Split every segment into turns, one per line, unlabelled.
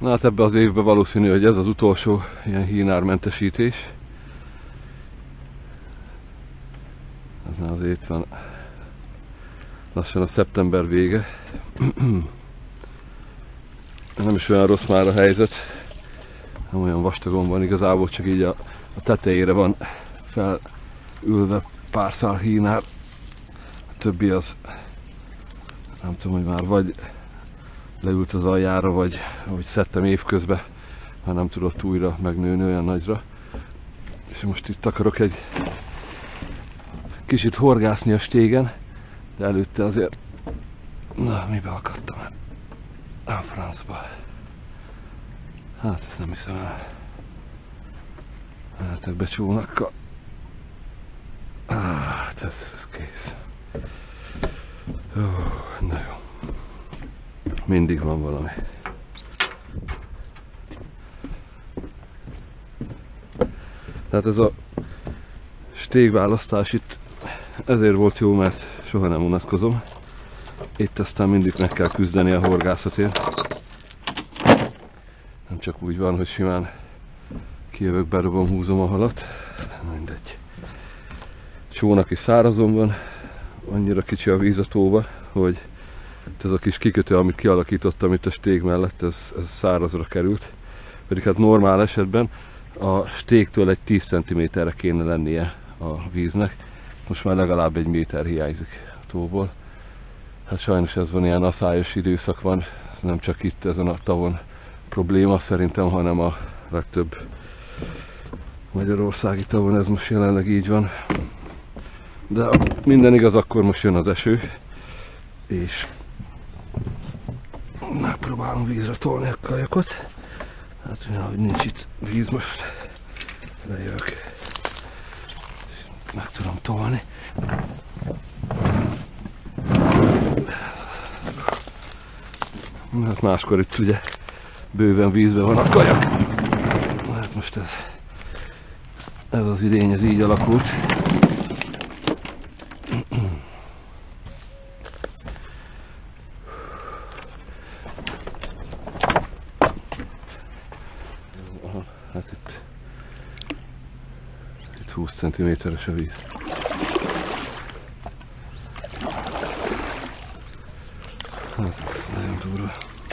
Na hát ebbe az évben valószínű, hogy ez az utolsó ilyen hínármentesítés. Ez azért itt van lassan a szeptember vége. Nem is olyan rossz már a helyzet. Nem olyan vastagon van, igazából csak így a tetejére van felülve pár szál hínár. A többi az nem tudom, hogy már vagy leült az aljára, vagy ahogy szedtem évközben, már nem tudott újra megnőni olyan nagyra. És most itt akarok egy kicsit horgászni a stégen, de előtte azért... Na, mibe akadtam el? A francba. Hát ezt nem hiszem el. Hát ebbe csónakkal. Hát ez kész. Na jó. Mindig van valami. Tehát ez a stégválasztás itt ezért volt jó, mert soha nem unatkozom. Itt aztán mindig meg kell küzdeni a horgászatért. Nem csak úgy van, hogy simán kijövök, berobom, húzom a halat. Mindegy. Csónak is szárazon van. Annyira kicsi a víz a tóba, hogy ez a kis kikötő, amit kialakítottam itt a stég mellett, ez szárazra került. Pedig hát normál esetben a stégtől egy 10 cm-re kéne lennie a víznek. Most már legalább 1 méter hiányzik a tóból. Hát sajnos ez van, ilyen aszályos időszak van. Ez nem csak itt ezen a tavon probléma szerintem, hanem a legtöbb magyarországi tavon ez most jelenleg így van. De minden igaz, akkor most jön az eső, és megpróbálom vízre tolni a kajakot. Hát mivel, hogy nincs itt víz, most lejövök, meg tudom tolni. Hát máskor itt ugye bőven vízben van a kajak. Hát most ez az idény, ez így alakult. Hát itt 20 cm-es a víz. Ez nagyon durva.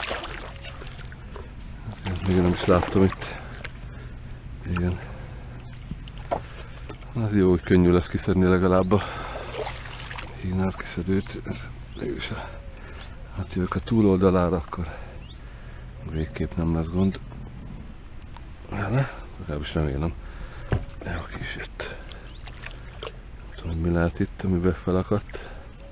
Még nem is láttam itt. Igen. Az jó, hogy könnyű lesz kiszedni legalább a hínár kiszedőt. Ez mégis hát jövök a túloldalára, akkor végképp nem lesz gond. Legalábbis remélem. El is jött. Nem tudom, mi lehet itt, amiben felakadt.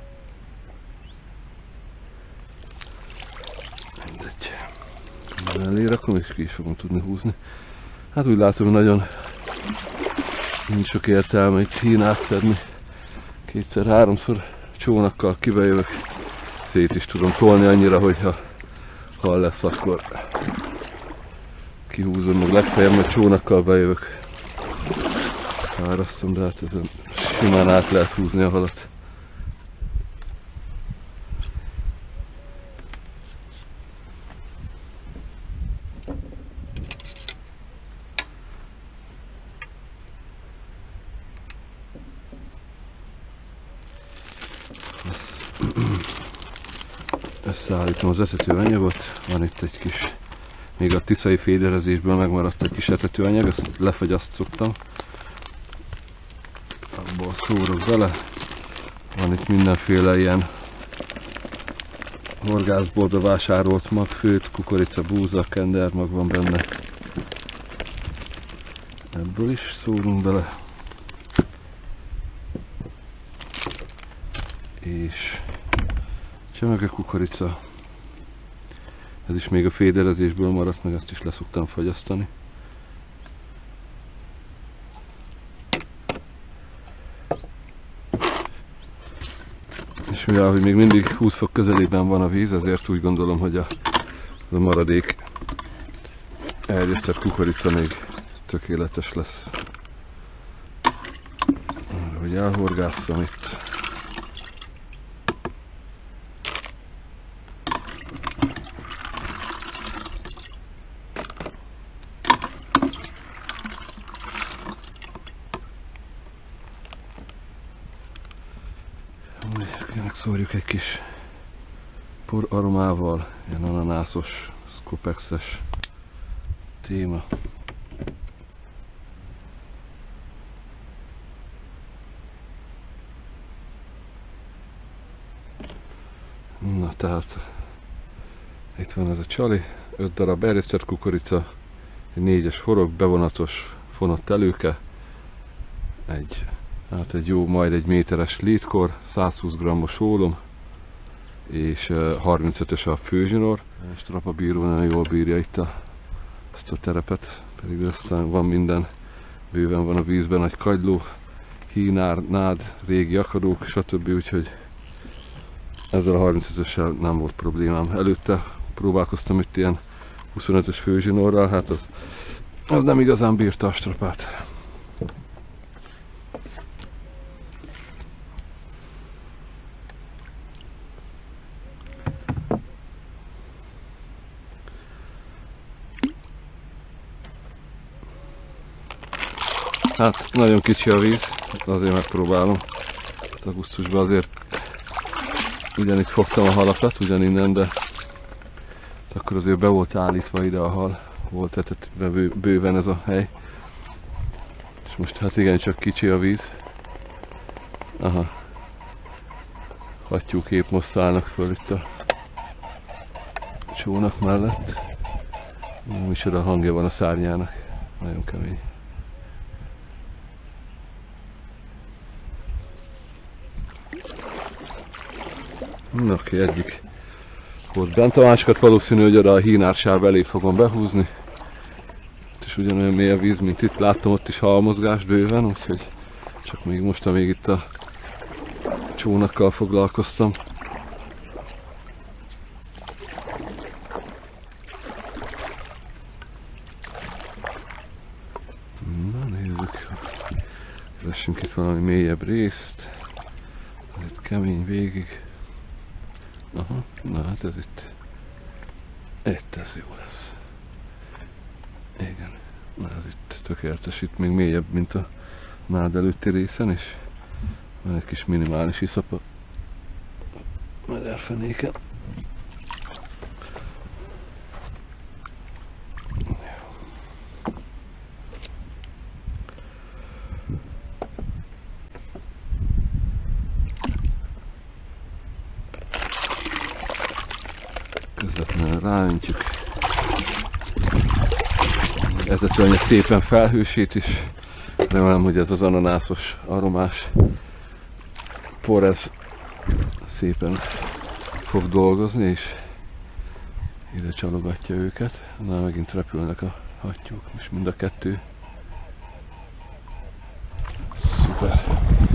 Mindegy. Mellé rakom, és ki is fogom tudni húzni. Hát úgy látom, nagyon nincs sok értelme itt hínát szedni. 2-3-szor csónakkal kibejövök. Szét is tudom tolni annyira, hogyha hal lesz, akkor kihúzom, meg legfeljebb majd csónakkal bejövök. Árasztom, de hát ezen simán át lehet húzni a halat. Összeállítom az etetőanyagot, van itt egy kis, még a tiszai féderezésből megmaradt egy kis etetőanyag, ezt lefagyasztottam. Abból szórok bele. Van itt mindenféle ilyen horgászboltba vásárolt mag, főt, kukorica, búza, kendermag van benne. Ebből is szórunk bele. És csemege kukorica. Ez is még a féderezésből maradt, meg ezt is leszoktam fagyasztani. És mivel, hogy még mindig 20 fok közelében van a víz, ezért úgy gondolom, hogy az a maradék elgyesztett kukorica még tökéletes lesz. Arra, hogy elhorgásszam itt. Szórjuk egy kis por aromával, ilyen ananászos, Scopexes téma. Na tehát itt van ez a csali, 5 darab erjesztett kukorica, egy 4-es forog, bevonatos fonott előke, egy jó, majd egy méteres létkor, 120 g-os ólom, és 35-ös a főzsinór. A strapabíró nagyon jól bírja itt ezt a terepet, pedig aztán van minden, bőven van a vízben, nagy kagyló, hínár, nád, régi akadók, stb. Úgyhogy ezzel a 35-össel nem volt problémám. Előtte próbálkoztam itt ilyen 25-ös főzsinórral, hát az nem igazán bírta a strapát. Hát nagyon kicsi a víz, azért megpróbálom. Augusztusban azért ugyanitt fogtam a halakat, ugyaninnen, de akkor azért be volt állítva ide a hal, volt etetve bőven ez a hely. És most hát igen, csak kicsi a víz. Aha. Hattyúk épp most szállnak föl itt a csónak mellett. Micsoda hangja van a szárnyának, nagyon kemény. Oké, egyik volt bent a másikat, valószínű, hogy oda a hínársáv elé fogom behúzni. Itt is ugyanolyan mély a víz, mint itt, láttam ott is halmozgást bőven, úgyhogy csak még most, amíg itt a csónakkal foglalkoztam. Na nézzük, keressünk itt valami mélyebb részt, ez itt kemény végig. Aha, na hát ez itt ez jó lesz. Igen, na ez itt tökéletes, itt még mélyebb, mint a nád előtti részen is. Van egy kis minimális iszap a mederfenéken. Közvetlenül ráöntjük. Etetőanyag szépen felhősít is. Remélem, hogy ez az ananászos aromás por, ez szépen fog dolgozni, és ide csalogatja őket. Na, megint repülnek a hattyúk, és mind a kettő. Szuper!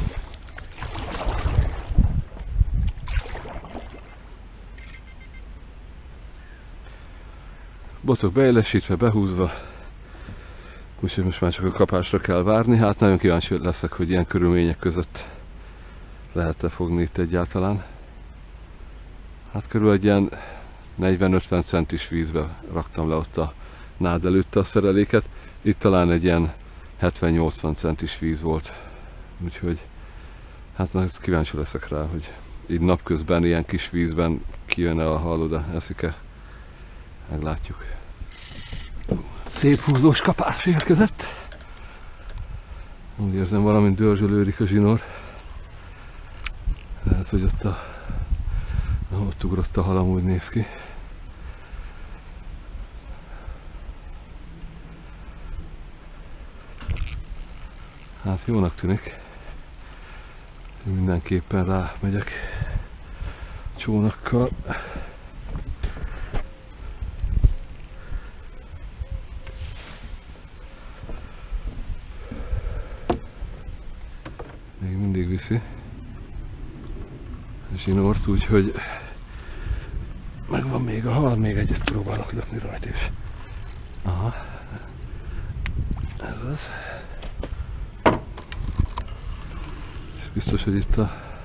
Botok beélesítve, behúzva, úgyhogy most már csak a kapásra kell várni. Hát nagyon kíváncsi leszek, hogy ilyen körülmények között lehet-e fogni itt egyáltalán. Hát körülbelül egy ilyen 40-50 centis vízbe raktam le ott a nád előtte a szereléket. Itt talán egy ilyen 70-80 centis víz volt. Úgyhogy hát kíváncsi leszek rá, hogy így napközben ilyen kis vízben kijön-e a hal, oda eszik-e. Meglátjuk. Szép húzós kapás érkezett. Úgy érzem, valamint dörzsölődik a zsinór. Lehet, hogy ott ugrott a halam, úgy néz ki. Hát jónak tűnik. Mindenképpen rá megyek csónakkal. Még mindig viszi a zsinort, úgyhogy megvan még a hal, még egyet próbálok lökni rajta is. Aha, ez az. És biztos, hogy itt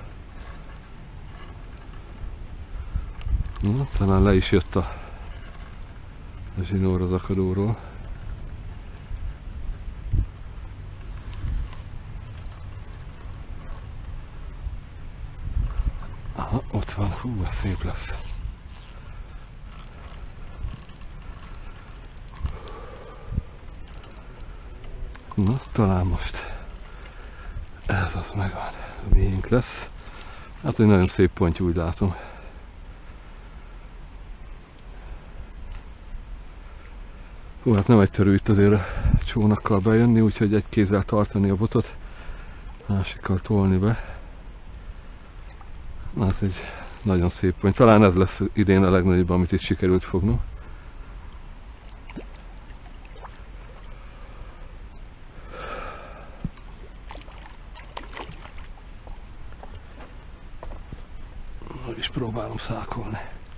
talán le is jött a zsinór az akadóról. Ha, ott van, hú, ez szép lesz. Na, talán most ez az megvan, a miénk lesz. Hát egy nagyon szép pontja, úgy látom. Hú, hát nem egyszerű itt azért a csónakkal bejönni, úgyhogy egy kézzel tartani a botot, másikkal tolni be. Hát egy nagyon szép pont. Talán ez lesz idén a legnagyobb, amit itt sikerült fognom. Meg is próbálom szákolni.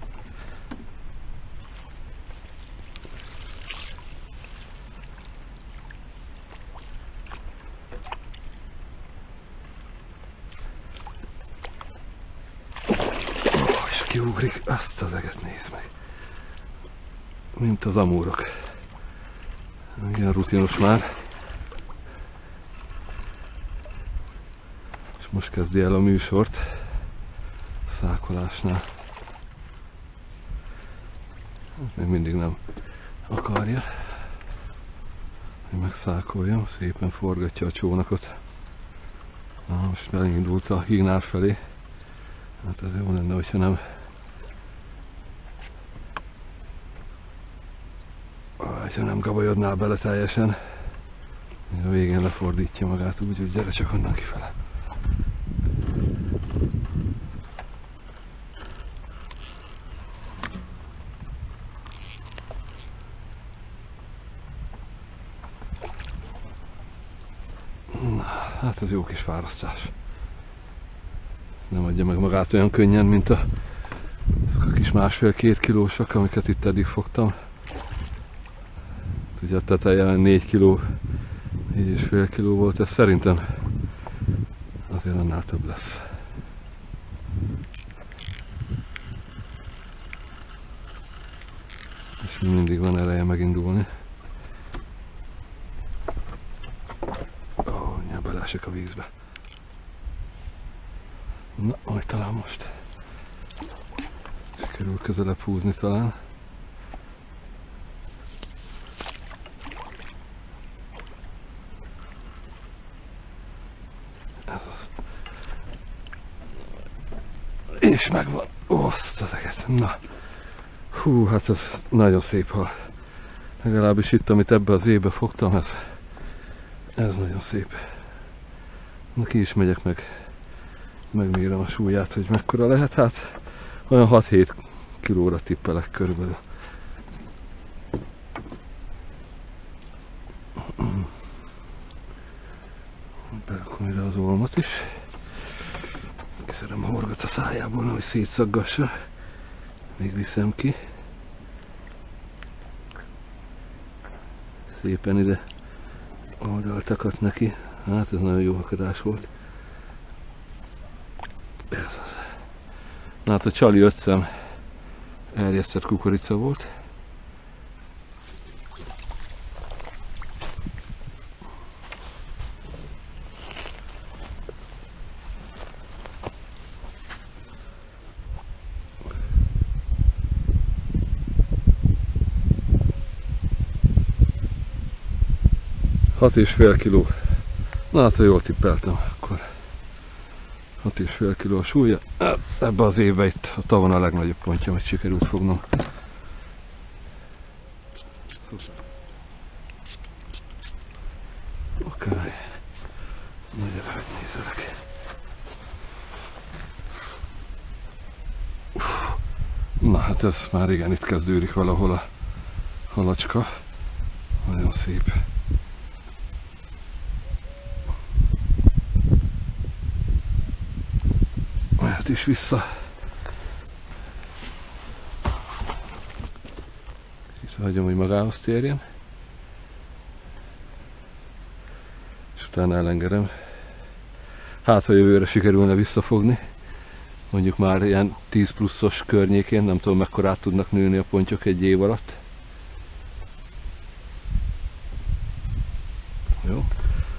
És kiugrik, azt az eget nézd meg. Mint az amúrok. Igen, rutinos már. És most kezdi el a műsort. Szákolásnál. Még mindig nem akarja, hogy megszákoljam. Szépen forgatja a csónakot. Na, most elindult a hígnál felé. Hát ez jó lenne, hogyha nem gabajodnál bele teljesen. A végén lefordítja magát úgy, hogy gyere csak onnan kifele. Na, hát ez jó kis fárasztás. Nem adja meg magát olyan könnyen, mint azok a kis 1,5-2 kilósak, amiket itt eddig fogtam. Ugye a teteje 4 kiló, 4,5 kiló volt, ez szerintem azért annál több lesz. És mindig van ereje megindulni. Ó, nyilván beleesek a vízbe. Na, majd talán most sikerül közelebb húzni talán. Ez az. És megvan. Azt az eget. Na. Hú, hát ez nagyon szép hal. Legalábbis itt, amit ebbe az évbe fogtam, ez nagyon szép. Na, ki is megyek megmérem a súlyát, hogy mekkora lehet. Hát olyan 6-7 kilóra tippelek körülbelül. Berakom ide az olmot is. Kiszerem a horgot a szájából, hogy szétszaggassa. Még viszem ki. Szépen ide oldaltakat neki. Hát ez nagyon jó akadás volt. Ez az. Na hát a csali 5 szem erjesztett kukorica volt. Hat és fél kiló. Na hát, ha jól tippeltem, akkor 6,5 kiló súlya. Ebben az évben itt a tavon a legnagyobb pontja, amit sikerült fognom. Oké. Na gyere, hogy nézelek. Na hát ez már igen, itt kezdődik valahol a halacska. Nagyon szép. Mehet is vissza. Itt hagyom, hogy magához térjen. És utána elengedem. Hát, ha jövőre sikerülne visszafogni. Mondjuk már ilyen 10 pluszos környékén, nem tudom mekkorát tudnak nőni a pontyok egy év alatt. Jó.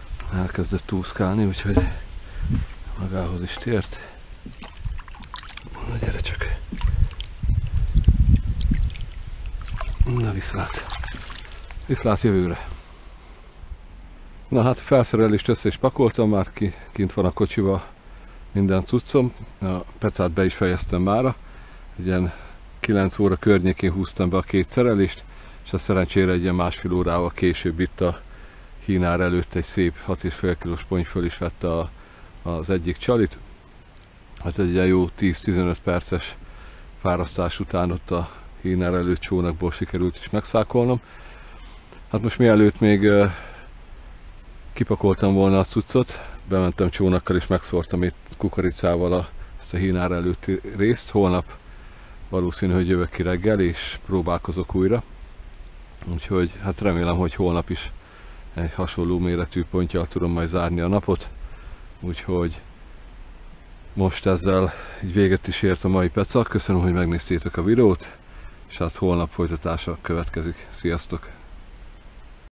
Elkezdett túszkálni, úgyhogy magához is tért. Na viszlát jövőre. Na hát felszerelést össze is pakoltam, már kint van a kocsiba minden cuccom. A pecát be is fejeztem mára. Ilyen 9 óra környékén húztam be a 2 szerelést, és a szerencsére egy ilyen másfél órával később itt a hínár előtt egy szép 6,5 kilós pony föl is vette az egyik csalit. Hát egy ilyen jó 10-15 perces fárasztás után ott a hínár előtt csónakból sikerült is megszákolnom. Hát most mielőtt még kipakoltam volna a cuccot, bementem csónakkal és megszórtam itt kukoricával ezt a hínár előtti részt. Holnap valószínű, hogy jövök ki reggel és próbálkozok újra. Úgyhogy hát remélem, hogy holnap is egy hasonló méretű ponttyal tudom majd zárni a napot. Úgyhogy most ezzel így véget is ért a mai peca. Köszönöm, hogy megnéztétek a videót, és hát holnap folytatása következik. Sziasztok!